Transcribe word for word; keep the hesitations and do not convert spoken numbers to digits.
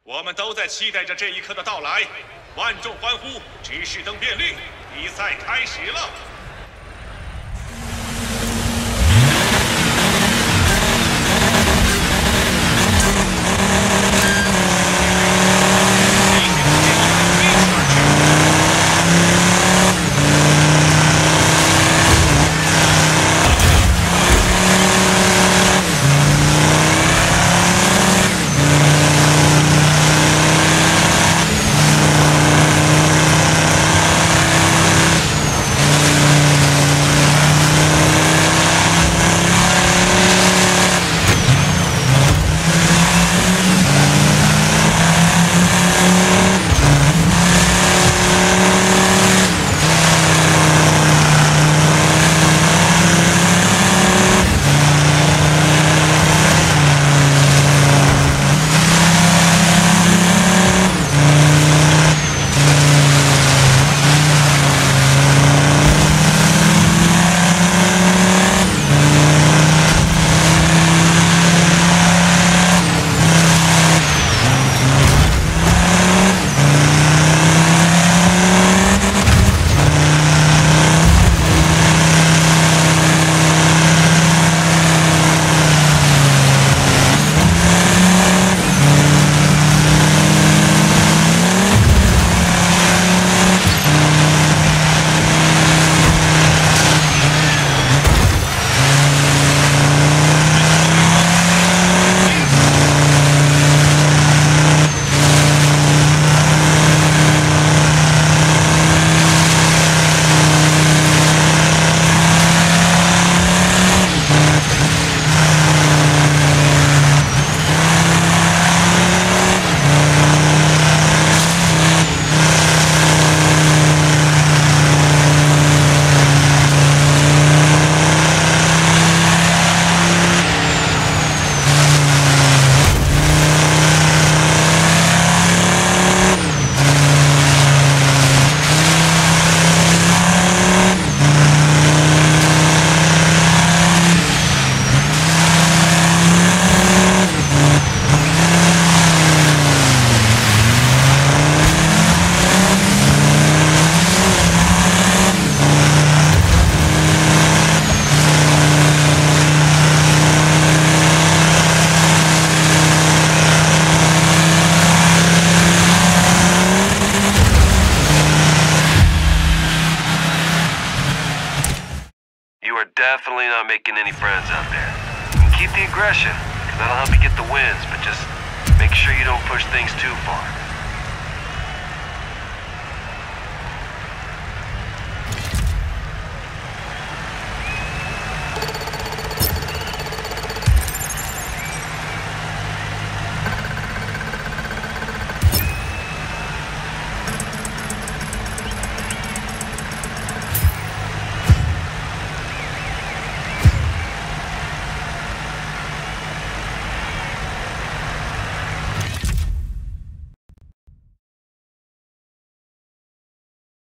我们都在期待着这一刻的到来，万众欢呼，指示灯变绿，比赛开始了。 Definitely not making any friends out there. You can keep the aggression, because that'll help you get the wins, but just make sure you don't push things too far.